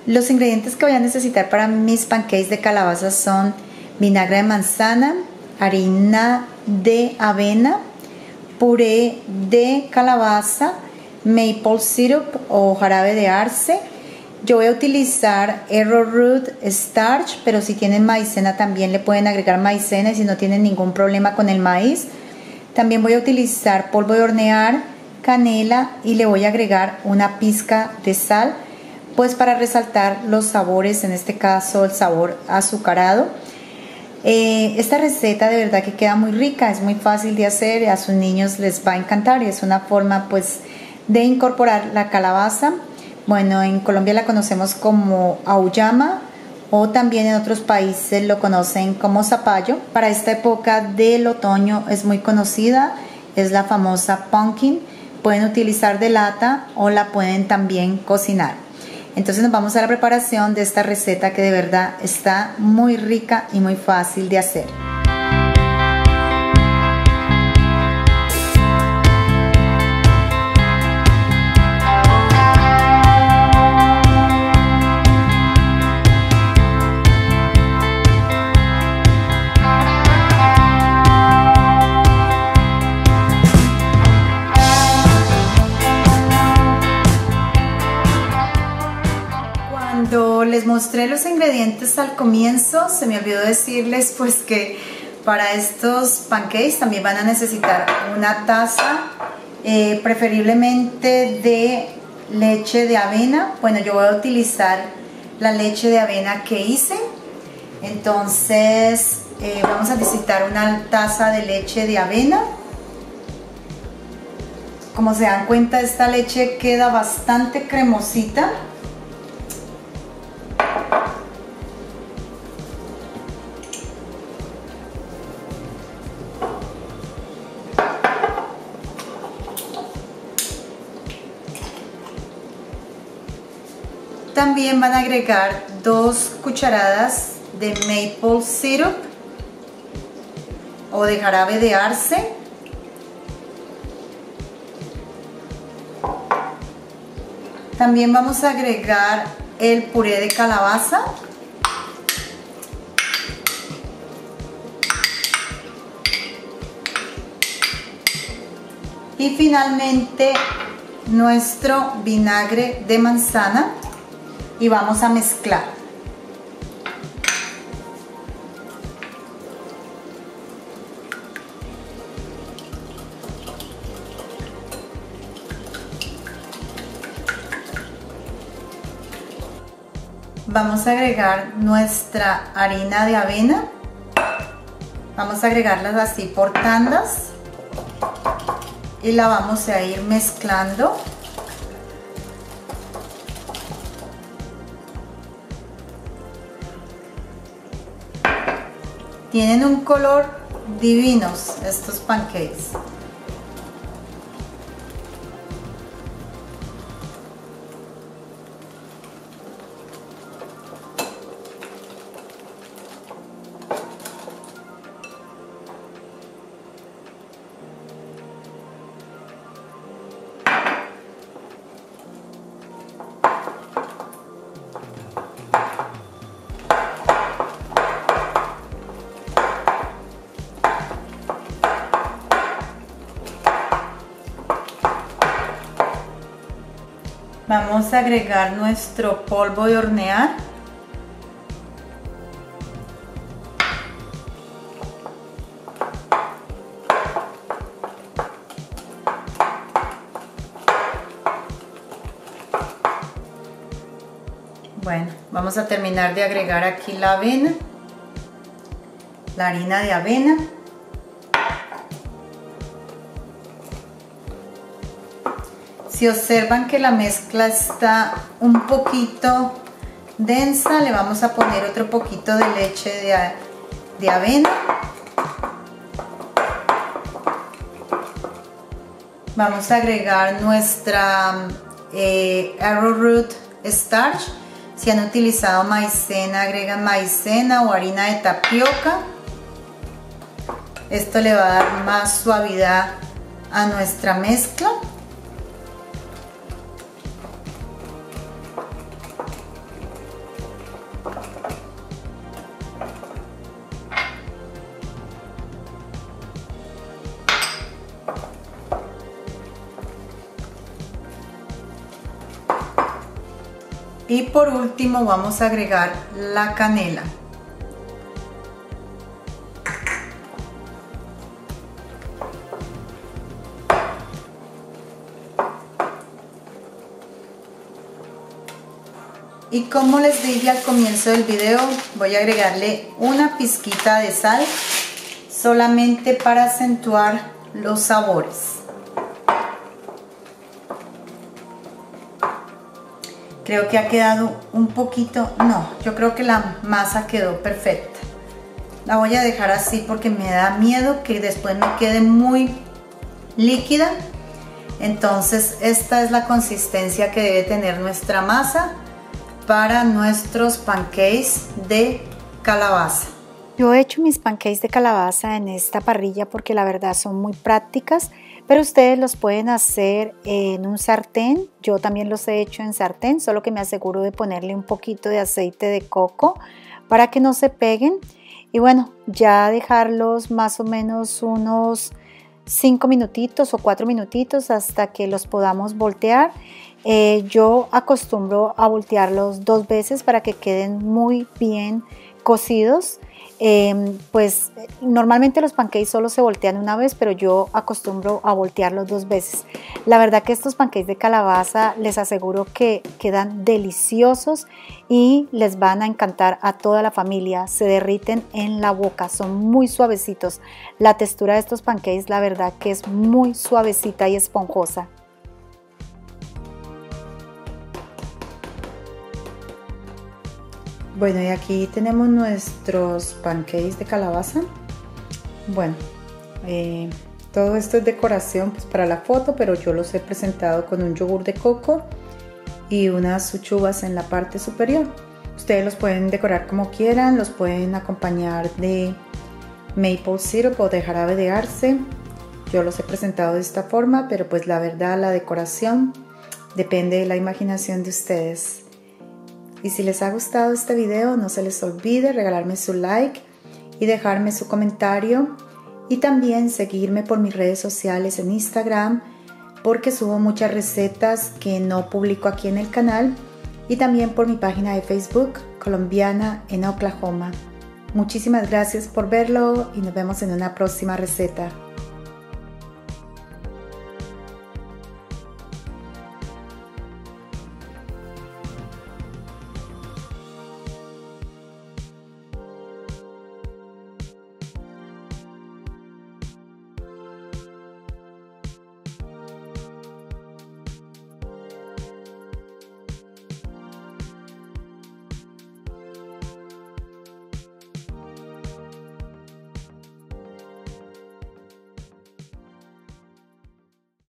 Los ingredientes que voy a necesitar para mis pancakes de calabaza son vinagre de manzana, harina de avena, puré de calabaza, maple syrup o jarabe de arce. Yo voy a utilizar arrowroot starch, pero si tienen maicena también le pueden agregar maicena, y si no tienen ningún problema con el maíz. También voy a utilizar polvo de hornear, canela, y le voy a agregar una pizca de sal, pues para resaltar los sabores, en este caso el sabor azucarado. Esta receta de verdad que queda muy rica, es muy fácil de hacer, a sus niños les va a encantar y es una forma pues de incorporar la calabaza. Bueno, en Colombia la conocemos como auyama, o también en otros países lo conocen como zapallo. Para esta época del otoño es muy conocida, es la famosa pumpkin. Pueden utilizar de lata o la pueden también cocinar. Entonces nos vamos a la preparación de esta receta que de verdad está muy rica y muy fácil de hacer. Cuando les mostré los ingredientes al comienzo, se me olvidó decirles pues que para estos pancakes también van a necesitar una taza, preferiblemente de leche de avena. Bueno, yo voy a utilizar la leche de avena que hice. Entonces vamos a necesitar una taza de leche de avena. Como se dan cuenta, esta leche queda bastante cremosita. También van a agregar 2 cucharadas de maple syrup o de jarabe de arce. También vamos a agregar el puré de calabaza. Y finalmente nuestro vinagre de manzana. Y vamos a mezclar. Vamos a agregar nuestra harina de avena. Vamos a agregarlas así por tandas y la vamos a ir mezclando. Tienen un color divinos estos pancakes. Vamos a agregar nuestro polvo de hornear. Bueno, vamos a terminar de agregar aquí la avena, la harina de avena. Si observan que la mezcla está un poquito densa, le vamos a poner otro poquito de leche de avena. Vamos a agregar nuestra arrowroot starch. Si han utilizado maicena, agregan maicena o harina de tapioca. Esto le va a dar más suavidad a nuestra mezcla. Y por último vamos a agregar la canela. Y como les dije al comienzo del video, voy a agregarle una pizquita de sal solamente para acentuar los sabores. Creo que ha quedado un poquito, no, yo creo que la masa quedó perfecta. La voy a dejar así porque me da miedo que después me quede muy líquida. Entonces esta es la consistencia que debe tener nuestra masa para nuestros pancakes de calabaza. Yo he hecho mis pancakes de calabaza en esta parrilla porque la verdad son muy prácticas, pero ustedes los pueden hacer en un sartén. Yo también los he hecho en sartén, solo que me aseguro de ponerle un poquito de aceite de coco para que no se peguen. Y bueno, ya dejarlos más o menos unos 5 minutitos o 4 minutitos hasta que los podamos voltear. Yo acostumbro a voltearlos 2 veces para que queden muy bien cocidos. Pues normalmente los pancakes solo se voltean una vez, pero yo acostumbro a voltearlos 2 veces. La verdad que estos pancakes de calabaza les aseguro que quedan deliciosos y les van a encantar a toda la familia. Se derriten en la boca, son muy suavecitos. La textura de estos pancakes la verdad que es muy suavecita y esponjosa. Bueno, y aquí tenemos nuestros pancakes de calabaza. Bueno, todo esto es decoración pues, para la foto, pero yo los he presentado con un yogur de coco y unas uchuvas en la parte superior. Ustedes los pueden decorar como quieran, los pueden acompañar de maple syrup o de jarabe de arce. Yo los he presentado de esta forma, pero pues la verdad la decoración depende de la imaginación de ustedes. Y si les ha gustado este video, no se les olvide regalarme su like y dejarme su comentario. Y también seguirme por mis redes sociales en Instagram, porque subo muchas recetas que no publico aquí en el canal. Y también por mi página de Facebook, Colombiana en Oklahoma. Muchísimas gracias por verlo y nos vemos en una próxima receta.